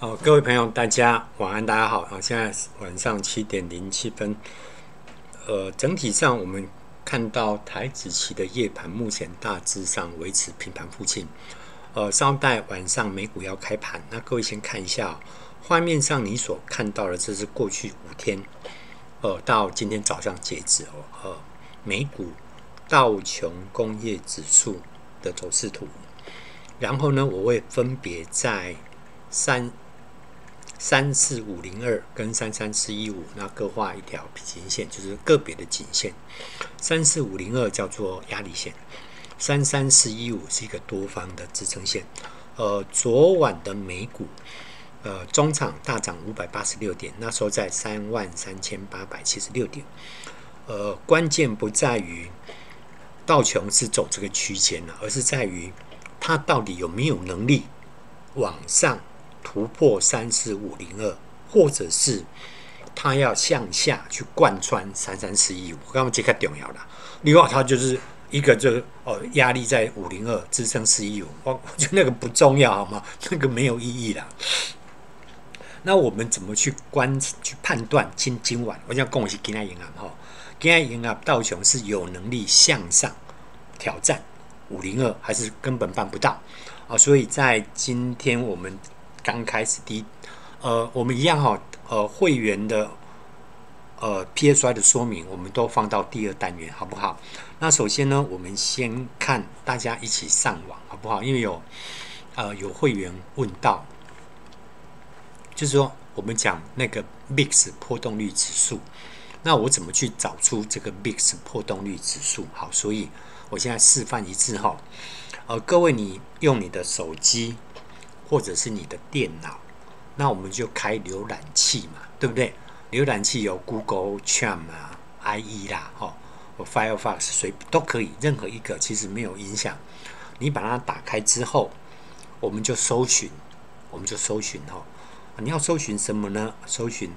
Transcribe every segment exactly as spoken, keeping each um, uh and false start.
好，各位朋友，大家晚安，大家好。好，现在晚上七点零七分。呃，整体上我们看到台指期的夜盘目前大致上维持平盘附近。呃，稍待晚上美股要开盘，那各位先看一下、哦、画面上你所看到的，这是过去五天，呃，到今天早上截止哦，呃，美股道琼工业指数的走势图。然后呢，我会分别在三。三四五零二跟三三四一五，那各画一条平行线，就是个别的颈线。三四五零二叫做压力线，三三四一五是一个多方的支撑线。呃，昨晚的美股，呃，中场大涨五百八十六点，那收在三万三千八百七十六点。呃，关键不在于道琼是走这个区间了，而是在于它到底有没有能力往上突破三四五零二，或者是它要向下去贯穿三三四一五，刚刚这个重要啦。另外，它就是一个就哦压力在五零二，支撑四一五，我我觉得那个不重要好吗？那个没有意义啦。那我们怎么去观去判断今今晚？我想跟我是今天银行哈，今天银行道琼是有能力向上挑战五零二，还是根本办不到啊？所以在今天我们刚开始第一，呃，我们一样哈、哦，呃，会员的呃 P S Y 的说明，我们都放到第二单元，好不好？那首先呢，我们先看大家一起上网，好不好？因为有呃有会员问到，就是说我们讲那个 V I X 波动率指数，那我怎么去找出这个 V I X 波动率指数？好，所以我现在示范一次哈，呃，各位你用你的手机或者是你的电脑，那我们就开浏览器嘛，对不对？浏览器有 Google、Chrome 啊、I E 啦，哦，或 Firefox 随都可以，任何一个其实没有影响。你把它打开之后，我们就搜寻，我们就搜寻哈、哦，你要搜寻什么呢？搜寻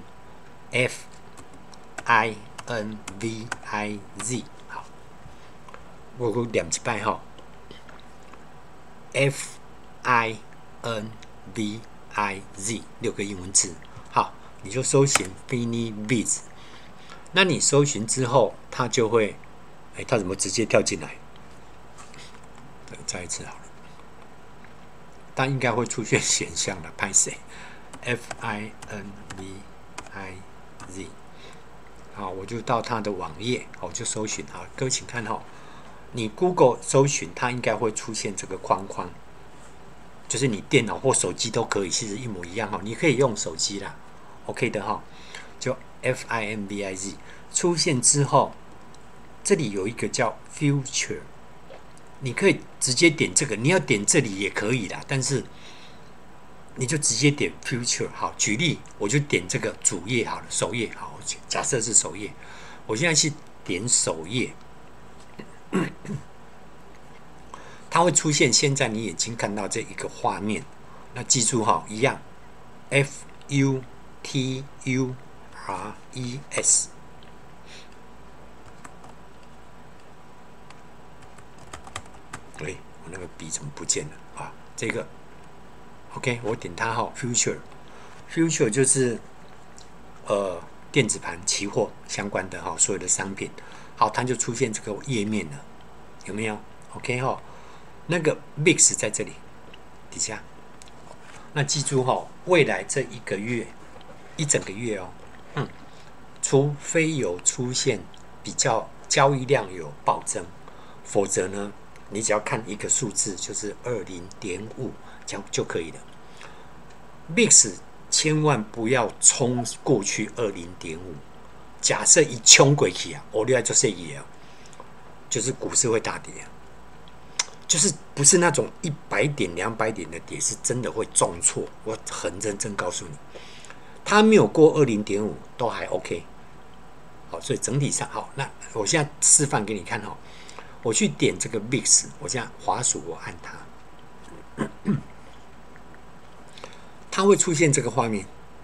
F I N V I Z， 好，我我念一摆哈 ，F I N V I Z 六个英文字，好，你就搜寻 FiniViz。那你搜寻之后，它就会，哎，它怎么直接跳进来？对，再一次好了，它应该会出现选项的，拍谁 ？F I N V I Z。好，我就到它的网页，我就搜寻啊，各位请看哈，你 Google 搜寻，它应该会出现这个框框。就是你电脑或手机都可以，其实一模一样哈。你可以用手机啦 ，OK 的哈。就 F I N V I Z 出现之后，这里有一个叫 Future， 你可以直接点这个，你要点这里也可以啦，但是你就直接点 Future。好，举例我就点这个主页好了，首页好，假设是首页，我现在去点首页。它会出现现在你眼睛看到这一个画面，那记住哈，一样 ，F U T U R E S。对，我那个笔怎么不见了啊？这个 ，OK， 我点它哈 ，Future，Future 就是呃电子盘、期货相关的哈，所有的商品，好，它就出现这个页面了，有没有 ？OK 哈。那个 V I X 在这里底下，那记住哈、哦，未来这一个月，一整个月哦，嗯，除非有出现比较交易量有暴增，否则呢，你只要看一个数字，就是二零点五，就就可以了。V I X 千万不要冲过去二零点五，假设一冲过去啊，我另外就是也，就是股市会大跌啊。就是不是那种一百点、两百点的跌，是真的会重挫。我很认真告诉你，它没有过二零点五都还 OK。好，所以整体上好。那我现在示范给你看哈，我去点这个 V I X， 我现在滑鼠我按它，它会出现这个画面，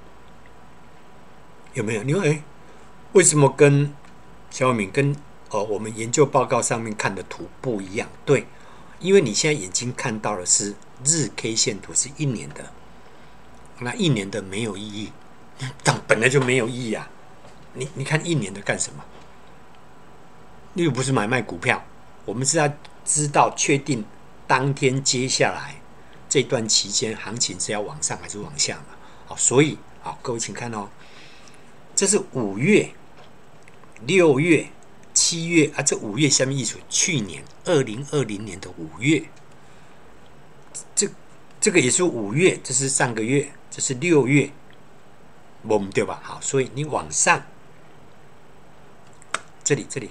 有没有？你会哎，为什么跟小敏跟呃我们研究报告上面看的图不一样？对。因为你现在眼睛看到的是日 K 线图，是一年的， 那一年的没有意义，但本来就没有意义啊。你你看一年的干什么？又不是买卖股票，我们是要知道确定当天接下来这段期间行情是要往上还是往下嘛？好，所以好，各位请看哦，这是五月、六月、七月啊，这五月下面意思，去年二零二零年的五月，这这个也是五月，这是上个月，这是六月，对吧？好，所以你往上，这里这里。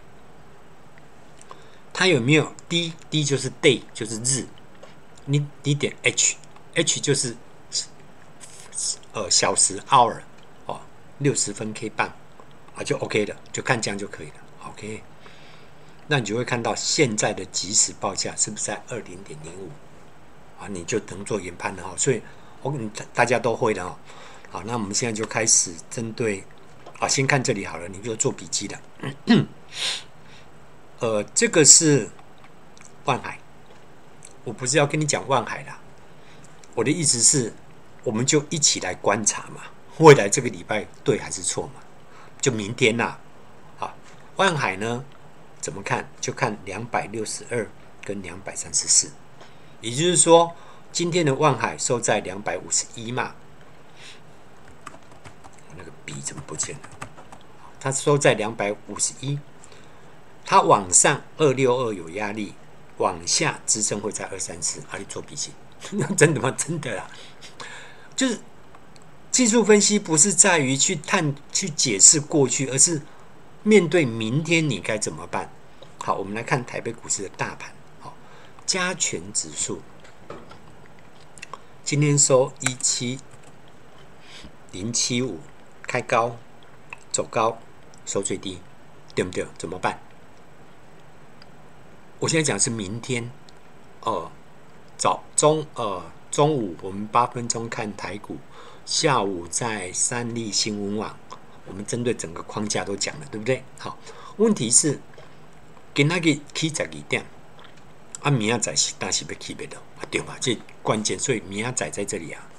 它有没有 D？D D 就是 day， 就是日。你你点 H，H 就是呃小时 hour 哦，六十分 K 棒啊，就 OK 了，就看这样就可以了。OK， 那你就会看到现在的即时报价是不是在二零点零五啊？你就能做研判了哈。所以我跟大家都会的哦。好，那我们现在就开始针对啊，先看这里好了，你就做笔记的。呃，这个是万海，我不是要跟你讲万海啦，我的意思是，我们就一起来观察嘛，未来这个礼拜对还是错嘛？就明天啦，啊，万海呢怎么看？就看两百六十二跟两百三十四，也就是说，今天的万海收在两百五十一嘛，那个笔怎么不见了？它收在两百五十一。它往上二六二有压力，往下支撑会在二三四。啊，你做笔记，真的吗？真的啦，就是技术分析不是在于去探去解释过去，而是面对明天你该怎么办。好，我们来看台北股市的大盘，好，加权指数今天收一七零七五，开高走高，收最低，对不对？怎么办？我现在讲的是明天，呃，早中呃中午我们八分钟看台股，下午在三立新闻网，我们针对整个框架都讲了，对不对？好，问题是今仔日起十二点，啊，明仔载是但是要起不到，啊对吧？这关键，所以明仔载在这里啊。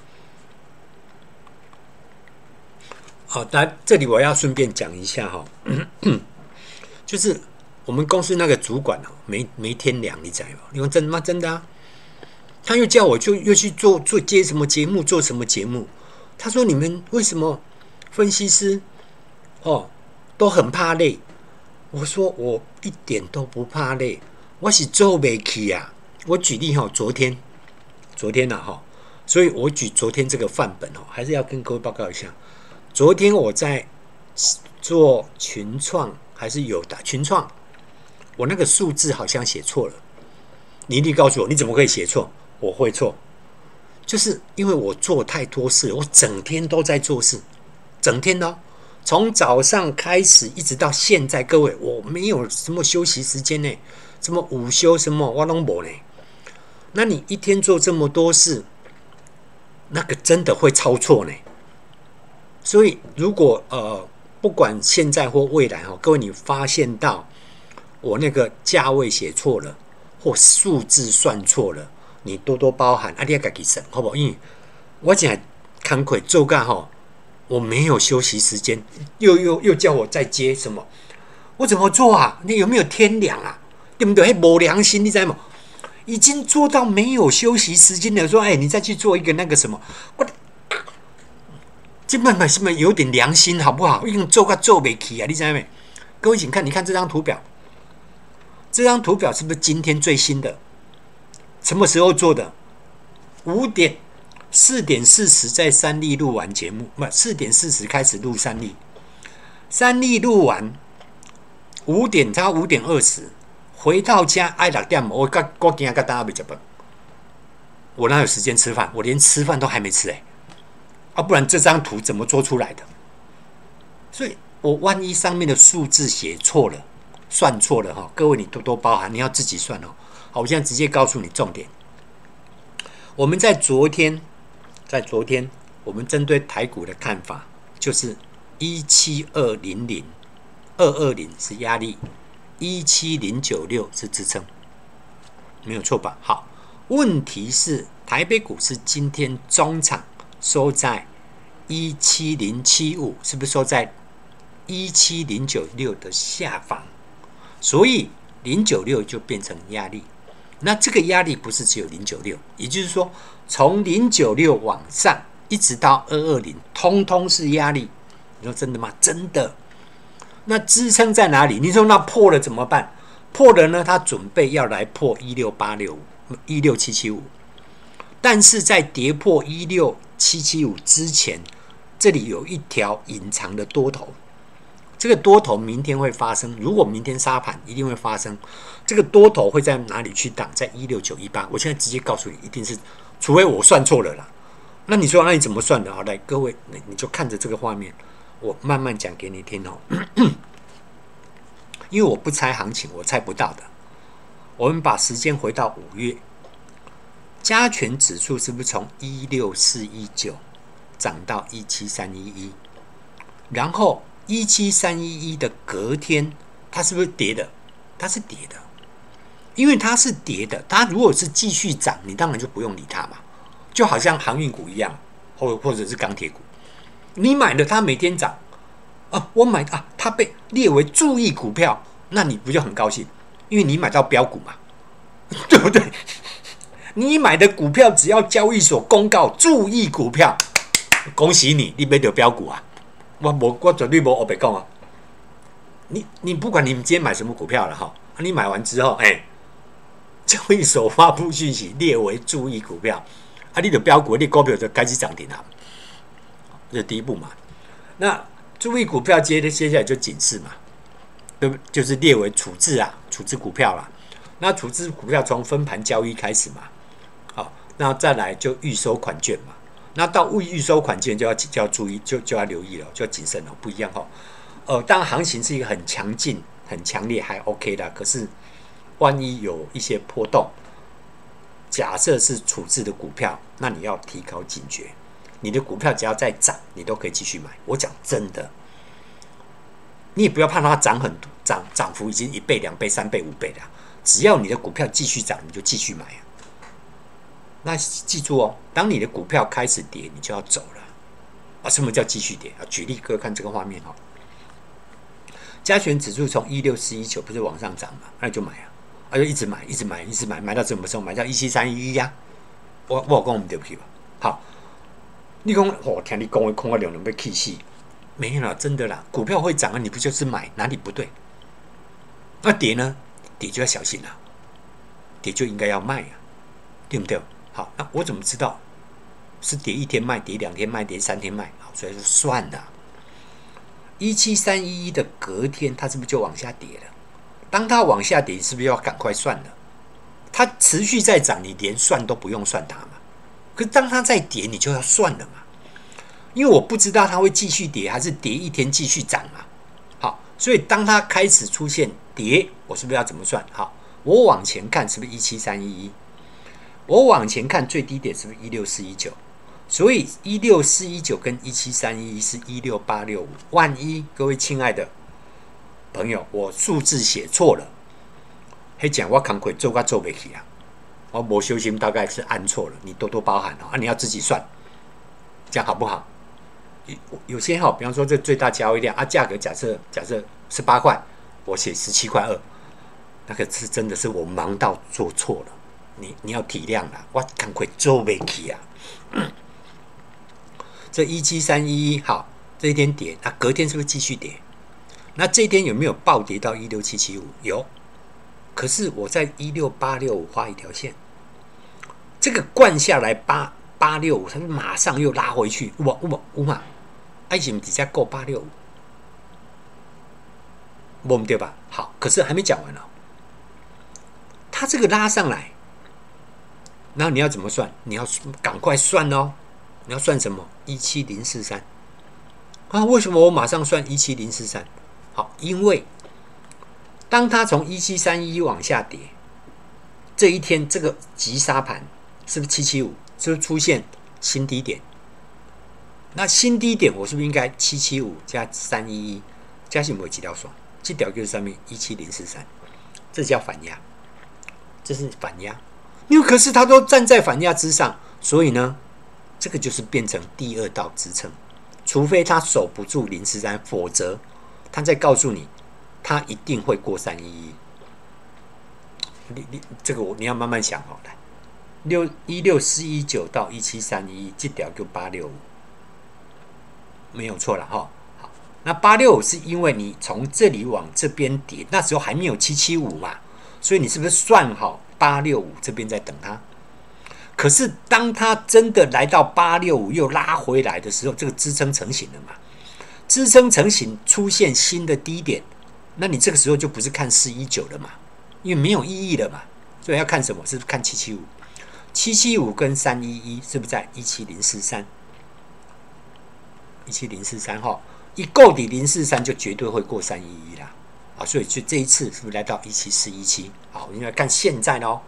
好，那这里我要顺便讲一下哈，就是。我们公司那个主管哦，没没天良，你知道吗？你说真的吗？真的啊！他又叫我就又去做做接什么节目，做什么节目？他说你们为什么分析师哦都很怕累？我说我一点都不怕累，我是做不起啊！我举例哈，昨天昨天呐、啊、哈，所以我举昨天这个范本哦，还是要跟各位报告一下。昨天我在做群创还是友达群创。我那个数字好像写错了，你一定告诉我，你怎么可以写错？我会错，就是因为我做太多事，我整天都在做事，整天哦，从早上开始一直到现在，各位，我没有什么休息时间呢，什么午休什么我都没呢。那你一天做这么多事，那个真的会超错呢。所以如果呃，不管现在或未来哈，各位你发现到。我那个价位写错了，或数字算错了，你多多包涵，啊，你要自己省，好不好？因为我现在慷慨做干吼，我没有休息时间，又又又叫我再接什么，我怎么做啊？你有没有天良啊？对不对？没良心，你知道吗？已经做到没有休息时间了，说哎，你再去做一个那个什么，我这慢慢是不是有点良心，好不好？已经做到做不起啊，你知道没？各位请看，你看这张图表。这张图表是不是今天最新的？什么时候做的？五点、四点四十在三立录完节目，不，四点四十开始录三立，三立录完，五点差五点二十回到家，爱六点，我我我今天跟大家没吃饭，我哪有时间吃饭？我连吃饭都还没吃哎、欸，啊，不然这张图怎么做出来的？所以我万一上面的数字写错了。算错了哈，各位你多多包涵，你要自己算哦。好，我现在直接告诉你重点。我们在昨天，在昨天，我们针对台股的看法就是一七二零零，二二零是压力，一七零九六是支撑，没有错吧？好，问题是台北股市今天中场收在一七零七五，是不是收在一七零九六的下方？所以零九六就变成压力。那这个压力不是只有零九六，也就是说，从零九六往上一直到二二零，通通是压力。你说真的吗？真的。那支撑在哪里？你说那破了怎么办？破了呢，它准备要来破一六八六五、一六七七五。但是在跌破一六七七五之前，这里有一条隐藏的多头。这个多头明天会发生，如果明天杀盘，一定会发生。这个多头会在哪里去挡？在一六九一八。我现在直接告诉你，一定是，除非我算错了啦。那你说，那你怎么算的？好，来，各位，你就看着这个画面，我慢慢讲给你听哦。因为我不猜行情，我猜不到的。我们把时间回到五月，加权指数是不是从一六四一九涨到一七三一一？然后一七三一一的隔天，它是不是跌的？它是跌的。因为它是跌的，它如果是继续涨，你当然就不用理它嘛，就好像航运股一样，或或者是钢铁股，你买了它每天涨，啊，我买啊，它被列为注意股票，那你不就很高兴？因为你买到标股嘛，对不对？你买的股票只要交易所公告注意股票，恭喜你，你买到标股啊！我我我绝对没我白讲啊！你你不管你今天买什么股票了哈，你买完之后，哎、欸。交易所发布讯息列为注意股票，啊，你的标股，你股票就开始涨停了，这是第一步嘛。那注意股票接的接下来就警示嘛，对不？就是列为处置啊，处置股票啦。那处置股票从分盘交易开始嘛，好，那再来就预收款券嘛。那到预收款券就要就要注意，就就要留意了，就要谨慎了，不一样哈。呃，当然行情是一个很强劲、很强烈，还 OK 的，可是。万一有一些波动，假设是处置的股票，那你要提高警觉。你的股票只要再涨，你都可以继续买。我讲真的，你也不要怕它涨很多，涨涨幅已经一倍、两倍、三倍、五倍了。只要你的股票继续涨，你就继续买啊。那记住哦，当你的股票开始跌，你就要走了啊。什么叫继续跌啊？举例，各位看这个画面哈，加权指数从一六四一九不是往上涨嘛，那你就买啊。啊，就一直买，一直买，一直买，买到什么时候？买到一七三一一呀！我我讲唔对不起吧？好，你讲我听你讲的空啊两人被气死，没有啦，真的啦，股票会涨啊，你不就是买？哪里不对？那跌呢？跌就要小心啦，跌就应该要卖啊，对不对？好，那我怎么知道是跌一天卖，跌两天卖，跌三天卖？好，所以说算了。一七三一一的隔天，它是不是就往下跌了？当它往下跌，是不是要赶快算了？它持续在涨，你连算都不用算它嘛。可是当它在跌，你就要算了嘛。因为我不知道它会继续跌，还是跌一天继续涨嘛。好，所以当它开始出现跌，我是不是要怎么算？好，我往前看是不是一七三一一？我往前看最低点是不是一六四一九？所以一六四一九跟一七三一一是一六八六五。万一各位亲爱的朋友，我数字写错了，迄讲我工课做我做不起啊，我没小心大概是按错了，你多多包涵哦。啊，你要自己算，这样好不好？有些哈，比方说这最大交易量啊，价格假设假设十八块，我写十七块二，那个是真的是我忙到做错了，你你要体谅啦，我工课做不起啊。嗯、这一七三一一好，这一天跌，那、啊、隔天是不是继续跌？那这一天有没有暴跌到一六七七五？有，可是我在一六八六五画一条线，这个灌下来八八六五，它马上又拉回去，哇哇哇嘛，爱情底下够八六五，没对吧？好，可是还没讲完呢、哦，它这个拉上来，然后你要怎么算？你要赶快算哦，你要算什么？一七零四三啊？为什么我马上算一七零四三？好，因为当它从一七三一往下跌，这一天这个急杀盘是不是七七五？是不是出现新低点？那新低点我是不是应该七七五加三一一加上某几条线？这条就是上面一七零四三，这叫反压，这是反压。因为可是它都站在反压之上，所以呢， 这个就是变成第二道支撑，除非它守不住零四三，否则它在告诉你，它一定会过三一一。你你这个我你要慢慢想哦，来，六一六四一九到一七三一，这条就八六五，没有错了哈。好，那八六五是因为你从这里往这边跌，那时候还没有七七五嘛，所以你是不是算好八六五这边在等它？可是当它真的来到八六五又拉回来的时候，这个支撑成型了嘛？支撑成型出现新的低点，那你这个时候就不是看四一九了嘛？因为没有意义了嘛，所以要看什么？是不是看七七五？七七五跟三一一是不是在一七零四三？一七零四三哈，一够底零四三就绝对会过三一一啦啊！所以就这一次是不是来到一七四一七？好，应该看现在咯。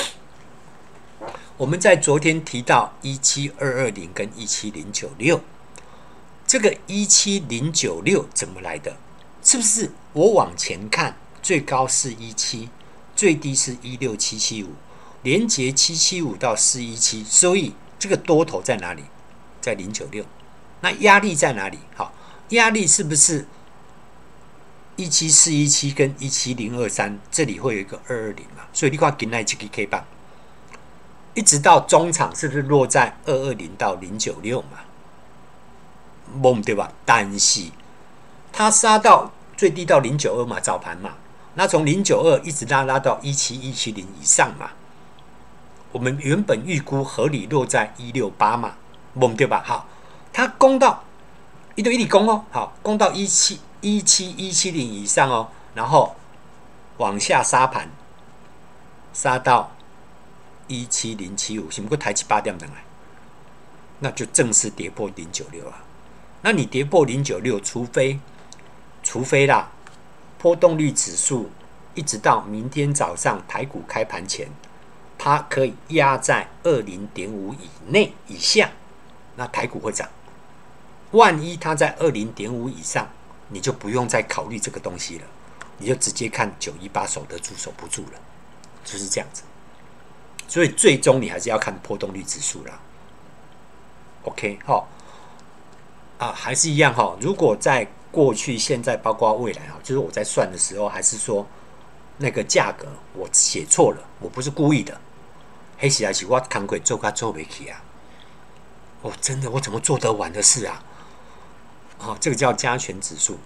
我们在昨天提到一七二二零跟一七零九六，这个一七零九六怎么来的？是不是我往前看，最高是一七，最低是一六七七五，连结七七五到四一七，所以这个多头在哪里？在零九六。那压力在哪里？好，压力是不是一七四一七跟一七零二三？这里会有一个二二零嘛？所以你看今天这个 K 棒。一直到中场是不是落在二二零到零九六嘛？懵对吧？但是它杀到最低到零九二嘛，早盘嘛，那从零九二一直拉拉到一七一七零以上嘛。我们原本预估合理落在一六八嘛，懵对吧？好，它攻到一对一里攻哦，好，攻到一七一七一七零以上哦，然后往下杀盘，杀到一七零七五，是不过抬起八点上来，那就正式跌破零九六啊。那你跌破零九六，除非除非啦，波动率指数一直到明天早上台股开盘前，它可以压在二零点五以内以下，那台股会涨。万一它在二零点五以上，你就不用再考虑这个东西了，你就直接看九一八守得住守不住了，就是这样子。所以最终你还是要看波动率指数啦。OK， 好、哦、啊，还是一样哈、哦。如果在过去、现在，包括未来哈，就是我在算的时候，还是说那个价格我写错了，我不是故意的。黑时还是我工课做甲做不起啊！哦，真的，我怎么做得完的事啊？哦，这个叫加权指数。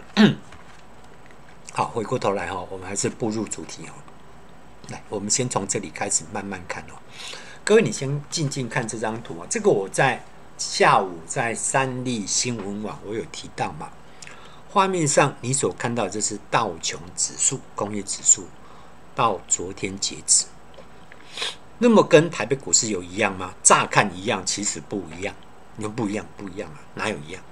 好，回过头来哈、哦，我们还是步入主题哦。来，我们先从这里开始慢慢看哦。各位，你先静静看这张图啊。这个我在下午在三立新闻网我有提到嘛。画面上你所看到这是道琼指数、工业指数到昨天截止。那么跟台北股市有一样吗？乍看一样，其实不一样。你说不一样，不一样啊？哪有一样？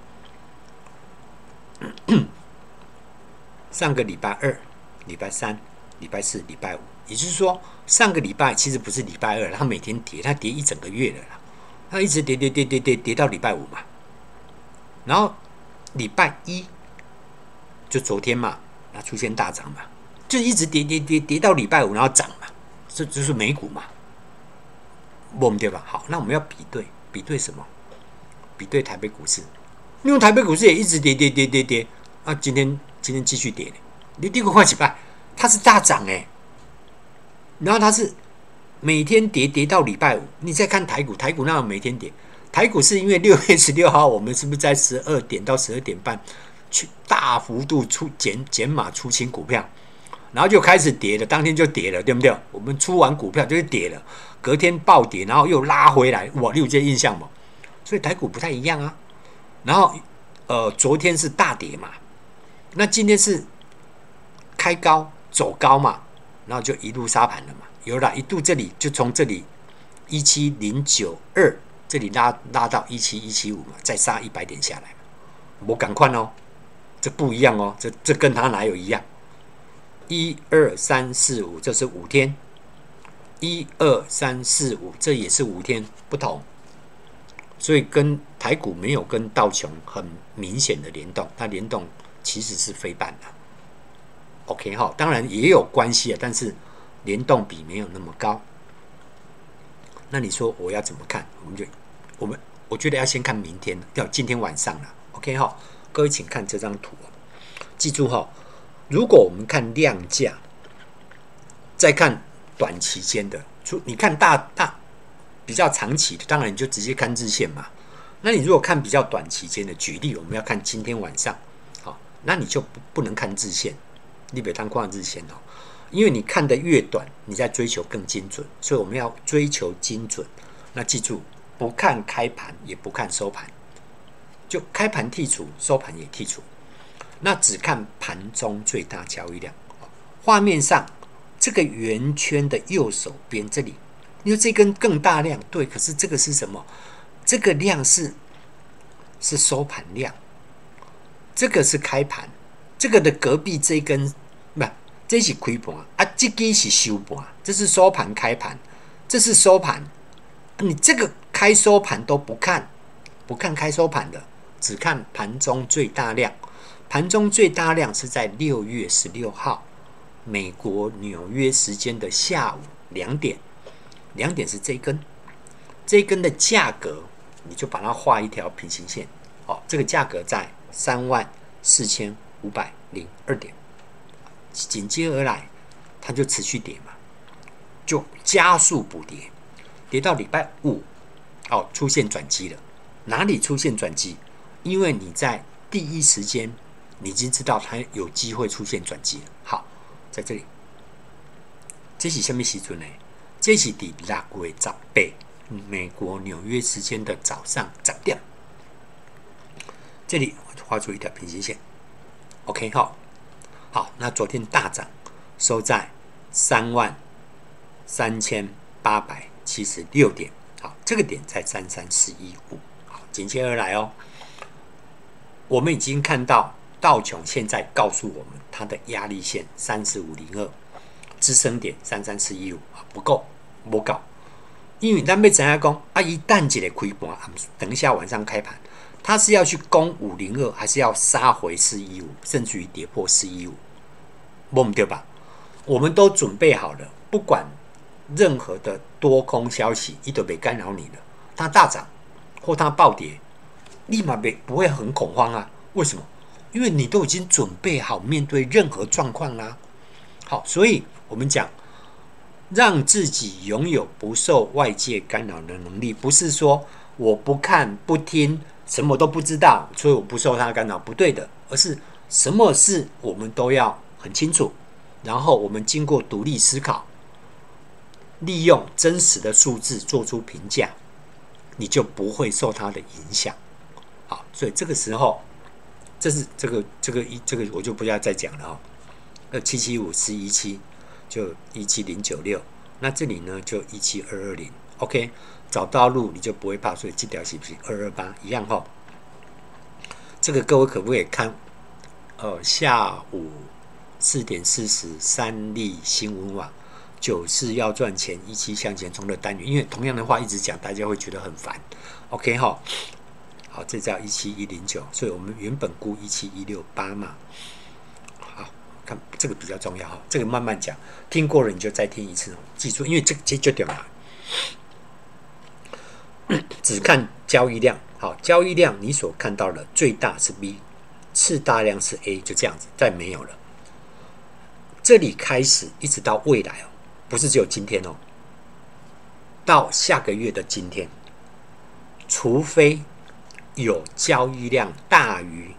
上个礼拜二、礼拜三、礼拜四、礼拜五。也就是说，上个礼拜其实不是礼拜二，它每天跌，它跌一整个月了啦，它一直跌跌跌跌跌跌到礼拜五嘛，然后礼拜一就昨天嘛，它出现大涨嘛，就一直跌跌跌跌到礼拜五，然后涨嘛，这就是美股嘛，我们对吧？好，那我们要比对，比对什么？比对台北股市，因为台北股市也一直跌跌跌跌跌啊，今天今天继续跌，你第一个快几拜，它是大涨哎、欸。然后它是每天跌跌到礼拜五，你再看台股，台股那每天跌，台股是因为六月十六号我们是不是在十二点到十二点半去大幅度出减减码出清股票，然后就开始跌了，当天就跌了，对不对？我们出完股票就是跌了，隔天暴跌，然后又拉回来，哇，你有这印象吗？所以台股不太一样啊。然后呃，昨天是大跌嘛，那今天是开高走高嘛。然后就一路杀盘了嘛，有啦，一度这里就从这里一七零九二这里拉拉到一七一七五嘛，再杀一百点下来嘛，我赶快哦，这不一样哦，这这跟它哪有一样？一二三四五，这是五天，一二三四五，这也是五天不同，所以跟台股没有跟道琼很明显的联动，它联动其实是非半的。OK 哈，当然也有关系啊，但是联动比没有那么高。那你说我要怎么看？我们就我们我觉得要先看明天，要今天晚上了。OK 哈，各位请看这张图，记住哈，如果我们看量价，再看短期间的，你看大大比较长期的，当然你就直接看日线嘛。那你如果看比较短期间的，举例我们要看今天晚上，好，那你就 不, 不能看日线，你别当看日线哦，因为你看的越短，你在追求更精准，所以我们要追求精准。那记住，不看开盘，也不看收盘，就开盘剔除，收盘也剔除，那只看盘中最大交易量。画面上这个圆圈的右手边这里，因为这根更大量，对，可是这个是什么？这个量是是收盘量，这个是开盘，这个的隔壁这根不，这是开盘啊，这个是收盘，这是收盘开盘，这是收盘。你这个开收盘都不看，不看开收盘的，只看盘中最大量。盘中最大量是在六月十六号，美国纽约时间的下午两点，两点是这一根，这一根的价格，你就把它画一条平行线。哦，这个价格在三万四千五百零二点，紧接而来，它就持续跌嘛，就加速补跌。跌到礼拜五，哦，出现转机了。哪里出现转机？因为你在第一时间，你已经知道它有机会出现转机了。好，在这里，这是什么时阵呢？这是第六月十八，美国纽约时间的早上十点。这里我画出一条平行线。OK， 好，好，那昨天大涨，收在三万三千八百。七十六点，好，这个点在三三四一五，好，紧接而来哦。我们已经看到道琼现在告诉我们，它的压力线三四五零二，支撑点三三四一五，不够，不够，因为咱要怎样讲啊？一旦一个开盘，等一下晚上开盘，它是要去攻五零二，还是要杀回四一五，甚至于跌破四一五？不对吧？我们都准备好了，不管任何的多空消息，一都别干扰你了。它大涨或它暴跌，立马不会很恐慌啊？为什么？因为你都已经准备好面对任何状况啦。好，所以我们讲，让自己拥有不受外界干扰的能力，不是说我不看不听，什么都不知道，所以我不受它干扰，不对的，而是什么事我们都要很清楚，然后我们经过独立思考。利用真实的数字做出评价，你就不会受它的影响。好，所以这个时候，这是这个这个一这个我就不要再讲了哦。呃，七七五四一七就一七零九六，那这里呢就一七二二零。OK， 找到路你就不会怕，所以这条是不是二二八一样哈、哦？这个各位可不可以看？呃，下午四点四十，三立新闻网。九是要赚钱，一期向前冲的单元，因为同样的话一直讲，大家会觉得很烦。OK 哈，好，这叫一七一零九，所以我们原本估一七一六八嘛。好，看这个比较重要哈，这个慢慢讲，听过了你就再听一次，记住，因为这这就对了。只看交易量，好，交易量你所看到的最大是 B， 次大量是 A， 就这样子，再没有了。这里开始一直到未来哦。不是只有今天哦，到下个月的今天，除非有交易量大于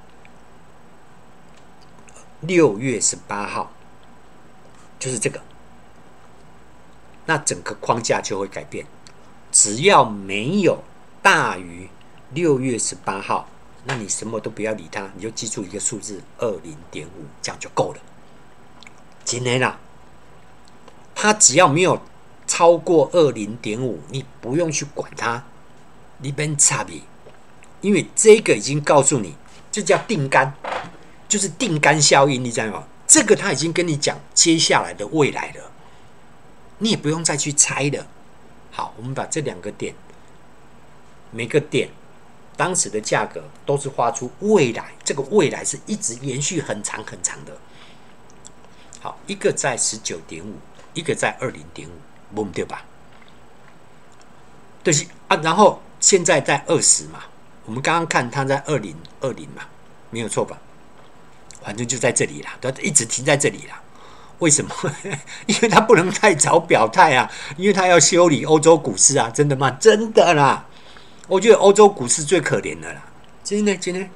六月十八号，就是这个，那整个框架就会改变。只要没有大于六月十八号，那你什么都不要理它，你就记住一个数字二零点五，这样就够了。今天啦。它只要没有超过 二零点五， 你不用去管它，你别差别，因为这个已经告诉你，这叫定杆，就是定杆效应，你知道吗？这个他已经跟你讲接下来的未来了，你也不用再去猜了。好，我们把这两个点，每个点当时的价格都是画出未来，这个未来是一直延续很长很长的。好，一个在 十九点五。一个在 二零点五， 对吧？就是啊，然后现在在二十嘛，我们刚刚看它在二零二零嘛，没有错吧？反正就在这里啦，它一直停在这里啦。为什么？因为它不能太早表态啊，因为它要修理欧洲股市啊，真的吗？真的啦，我觉得欧洲股市最可怜的啦。今天今天，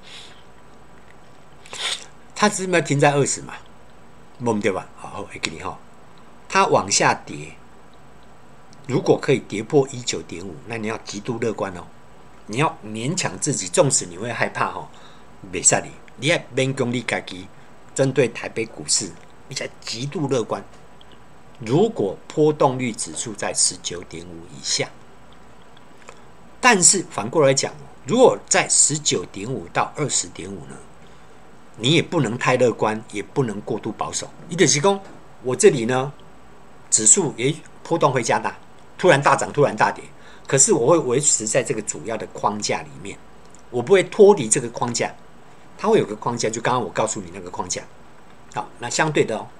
它是不是停在二十嘛？没对吧？好，我给你哈，它往下跌，如果可以跌破一九点五，那你要极度乐观哦。你要勉强自己，纵使你会害怕哦，别使你，你要勉强你自己，针对台北股市，你才极度乐观。如果波动率指数在十九点五以下，但是反过来讲，如果在十九点五到二十点五呢，你也不能太乐观，也不能过度保守。你就是说，我这里呢，指数也波动会加大，突然大涨，突然大跌。可是我会维持在这个主要的框架里面，我不会脱离这个框架，它会有个框架，就刚刚我告诉你那个框架。好，那相对的哦，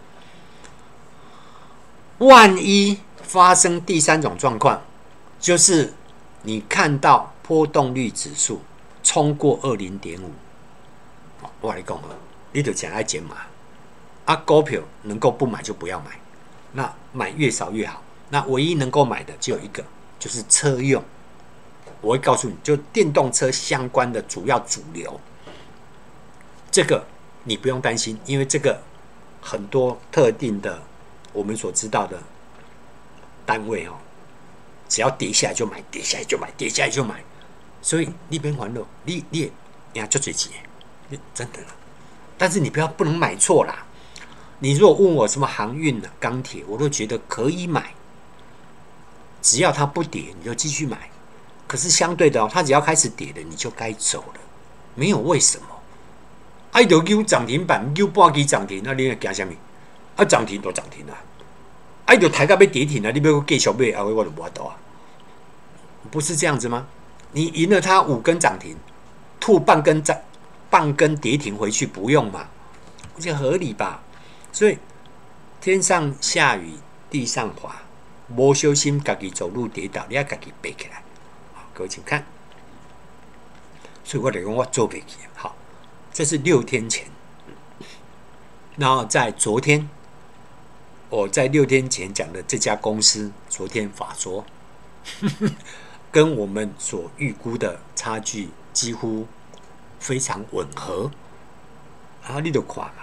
万一发生第三种状况，就是你看到波动率指数冲过二零点五，我跟你讲，你就讲爱减码，啊，股票能够不买就不要买，那买越少越好。那唯一能够买的只有一个。就是车用，我会告诉你，就电动车相关的主要主流，这个你不用担心，因为这个很多特定的我们所知道的单位哦，只要跌下来就买，跌下来就买，跌下来就买，所以你别烦恼，你你也就最急，真的。但是你不要不能买错啦。你如果问我什么航运啊、钢铁，我都觉得可以买。只要它不跌，你就继续买。可是相对的哦，它只要开始跌了，你就该走了，没有为什么。啊，就有涨停板，有半支涨停，那你要惊什么？啊，涨停就涨停啦。啊，就抬到要跌停了，你要继续买，啊，我就无法度啊。不是这样子吗？你赢了它五根涨停，吐半根涨，半根跌停回去，不用嘛？这合理吧？所以天上下雨，地上滑。无小心，自己走路跌倒，你要自己背起来。好，各位请看。所以我就讲我做不起。好，这是六天前。然后在昨天，我在六天前讲的这家公司，昨天法说，跟我们所预估的差距几乎非常吻合。啊，你就看嘛。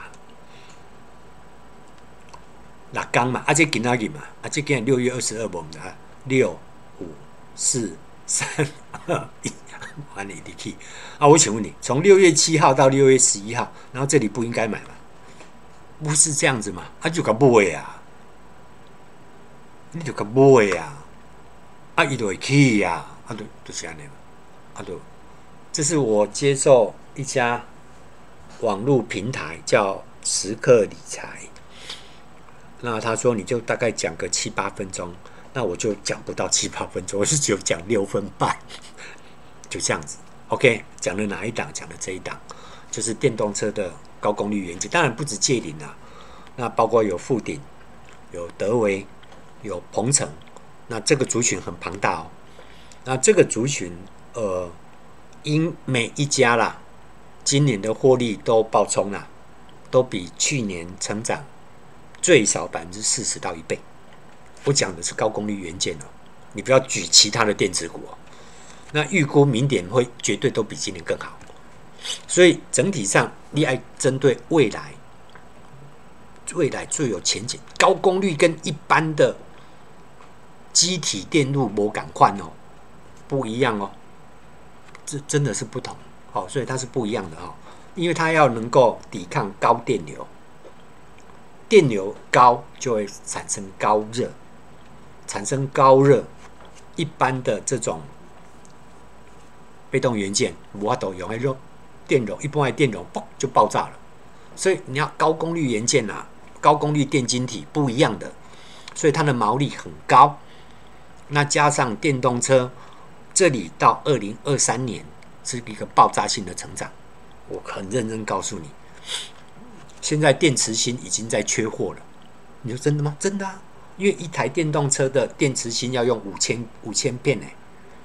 六天嘛，啊，这今仔日嘛，啊，这今日六月二十二无唔知啊，六五四三二一，完你你去啊！我请问你，从六月七号到六月十一号，然后这里不应该买吗？不是这样子嘛？啊，就个买啊，你就个买啊，啊，伊就会去呀，啊，就就是安尼嘛，啊，就这是我接受一家网络平台叫时刻理财。那他说你就大概讲个七八分钟，那我就讲不到七八分钟，我是只有讲六分半，就这样子。OK， 讲了哪一档？讲了这一档，就是电动车的高功率元件，当然不止界霖啦，那包括有富鼎、有德微、有鹏程，那这个族群很庞大哦。那这个族群，呃，因每一家啦，今年的获利都爆冲啦，都比去年成长。最少百分之四十到一倍，我讲的是高功率元件哦，你不要举其他的电子股哦。那预估明年会绝对都比今年更好，所以整体上你要针对未来，未来最有前景，高功率跟一般的机体电路没赶快哦，不一样哦，这真的是不同哦，所以它是不一样的哦，因为它要能够抵抗高电流。电流高就会产生高热，产生高热，一般的这种被动元件，无法度用来用电容，一般的电容嘣就爆炸了。所以你要高功率元件啊，高功率电晶体不一样的，所以它的毛利很高。那加上电动车，这里到二零二三年是一个爆炸性的成长，我很认真告诉你。现在电池芯已经在缺货了，你说真的吗？真的啊，因为一台电动车的电池芯要用五千五千片呢，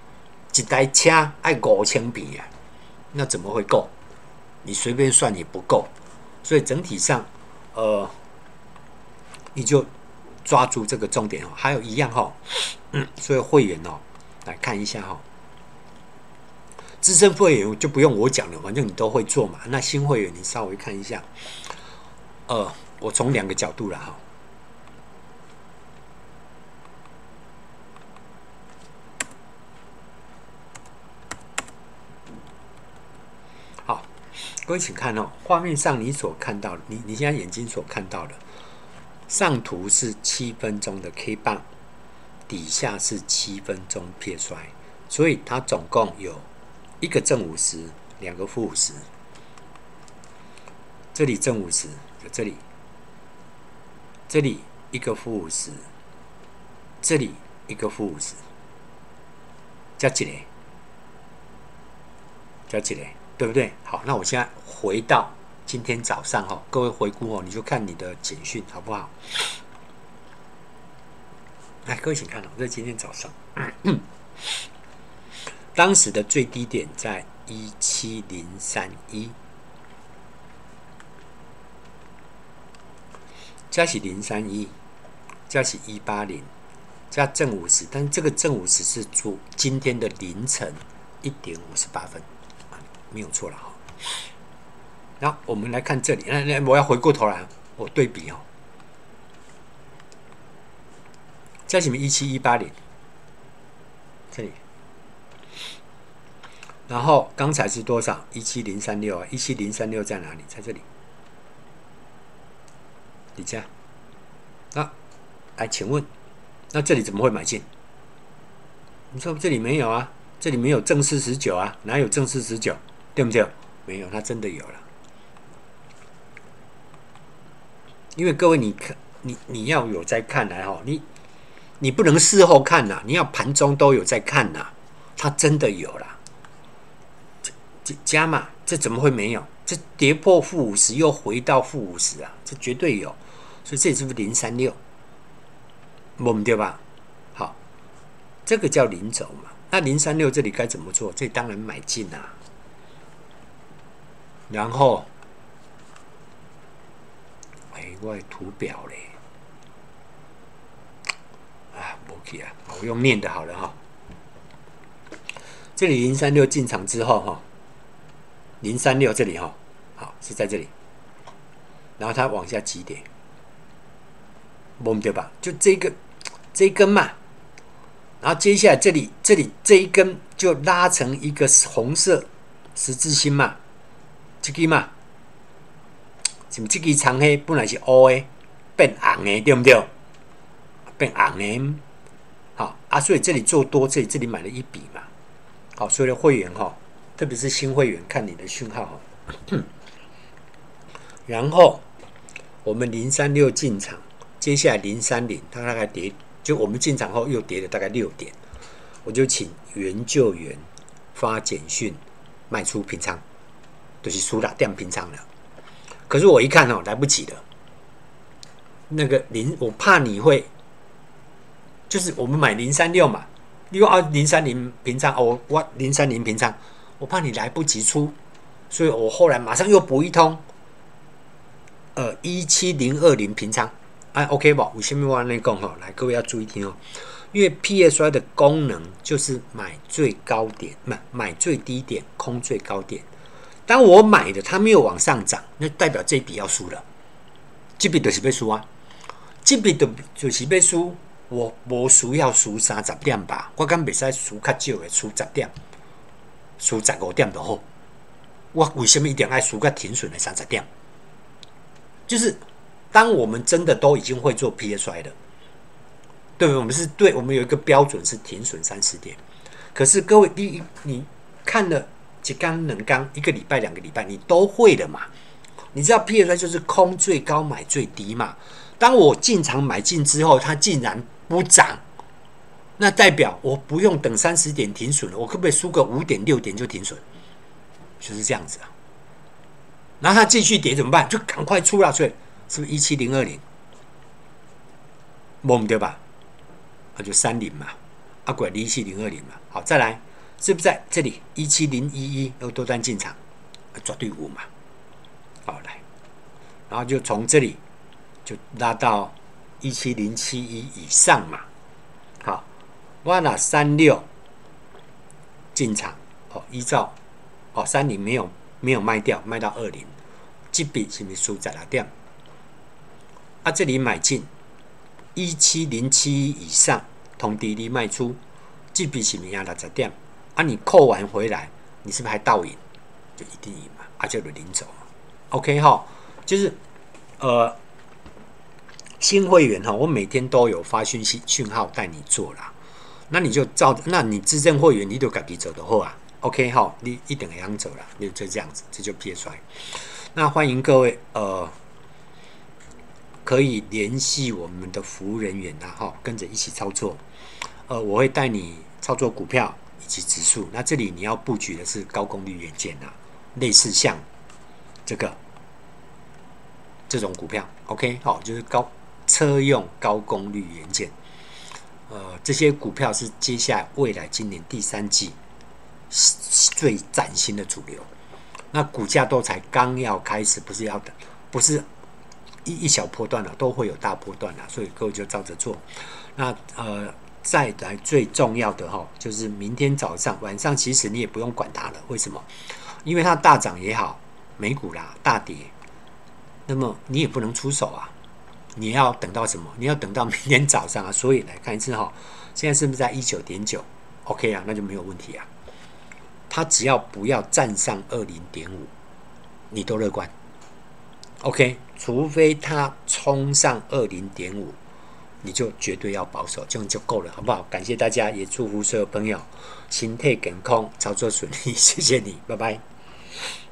一台车爱五千匹啊，那怎么会够？你随便算也不够。所以整体上，呃，你就抓住这个重点哦。还有一样哈、哦，嗯，所以会员哦，来看一下哈、哦。资深会员就不用我讲了，反正你都会做嘛。那新会员你稍微看一下，呃，我从两个角度啦哈。好，各位请看哦，画面上你所看到的，你你现在眼睛所看到的，上图是七分钟的 K 棒，底下是七分钟 P S Y， 所以它总共有一个正五十，两个负五十。这里正五十，有这里，这里一个负五十，这里一个负五十，加几嘞？加几嘞？对不对？好，那我现在回到今天早上哈，各位回顾哦，你就看你的简讯好不好？来，各位请看哦，这是今天早上。当时的最低点在一七零三一，加起零三一，加起一八零，加正五十，但是这个正五十是做今天的凌晨一点五十八分，没有错了哈。然后我们来看这里，那那我要回过头来，我对比哦，加起一七一八零，这里。然后刚才是多少？一七零三六啊，一七零三六在哪里？在这里，底价。那，哎，请问，那这里怎么会买进？你说这里没有啊？这里没有正四十九啊？哪有正四十九？对不对？没有，它真的有了。因为各位你看，你你要有在看来哈，你你不能事后看呐，你要盘中都有在看呐，它真的有了。加码，这怎么会没有？这跌破负五十又回到负五十啊，这绝对有。所以这里是不是零三六？懵对吧？好，这个叫零轴嘛。那零三六这里该怎么做？这里当然买进啊。然后，哎，我的图表嘞，啊，没去啊，我用念的好了哈。这里零三六进场之后哈。零三六这里哈，好是在这里，然后它往下急跌，懵对吧？就这个这一根嘛，然后接下来这里这里这一根就拉成一个红色十字星嘛，这个嘛，什么这个长黑本来是乌的，变红的对不对？变红的，好啊，所以这里做多，这里这里买了一笔嘛，好，所有的会员哈。特别是新会员看你的讯号，然后我们零三六进场，接下来零三零它大概跌，就我们进场后又跌了大概六点，我就请原就员发简讯卖出平仓，就是输了掉平仓了。可是我一看哦，来不及了，那个零我怕你会，就是我们买零三六嘛，你说啊零三零平仓哦，我零三零平仓。我怕你来不及出，所以我后来马上又补一通，呃，一七零二零平仓，哎 ，OK 不？为什么我安尼讲吼？来，各位要注意听哦，因为 P S Y 的功能就是买最高点，买买最低点，空最高点。当我买的它没有往上涨，那代表这笔要输了，这笔就是要输啊，这笔就就是要输，我无需要输三十点吧？我敢袂使输较少的，输十点。输十五点就好，我为什么一定爱输个停损的三十点？就是当我们真的都已经会做 P S Y 了，对不对？我们是对，我们有一个标准是停损三十点。可是各位，你你看了一缸两缸，一个礼拜、两个礼拜，你都会的嘛？你知道 P S Y 就是空最高买最低嘛？当我进场买进之后，它竟然不涨。那代表我不用等三十点停损了，我可不可以输个五点六点就停损？就是这样子啊。然后它继续跌怎么办？就赶快出了，所以是不是一七零二零？懵对吧？那就三零嘛，啊，过来一七零二零嘛。好，再来是不是在这里一七零一一又多单进场？绝对有嘛。好，来，然后就从这里就拉到一七零七一以上嘛。好，我拿三六进场，哦，依照哦三零没有没有卖掉，卖到二零，这笔是不是输十六点？啊，这里买进一七零七一以上，通知你卖出，这笔是不是赢六十点？啊，你扣完回来，你是不是还倒赢？就一定赢嘛，啊，就就领走嘛。OK 哈，就是呃新会员哈，我每天都有发讯息讯号带你做啦，那你就照，那你资深会员你就自己走的好啊。OK 哈，你一定会这样走啦，你就这样子，这就撇出来。那欢迎各位呃可以联系我们的服务人员啦哈，跟着一起操作。呃，我会带你操作股票以及指数。那这里你要布局的是高功率元件啊，类似像这个这种股票 ，OK， 好，就是高车用高功率元件，呃，这些股票是接下来未来今年第三季最崭新的主流。那股价都才刚要开始，不是要等，不是一一小波段了，都会有大波段了，所以各位就照着做。那呃，再来最重要的哈，就是明天早上、晚上，其实你也不用管它了，为什么？因为它大涨也好，美股啦大跌，那么你也不能出手啊。你要等到什么？你要等到明天早上啊。所以来看一次哈，现在是不是在一九点九 ？OK 啊，那就没有问题啊。它只要不要站上二零点五，你都乐观。OK， 除非它冲上二零点五，你就绝对要保守，这样就够了，好不好？感谢大家，也祝福所有朋友心态健康，操作顺利，谢谢你，拜拜。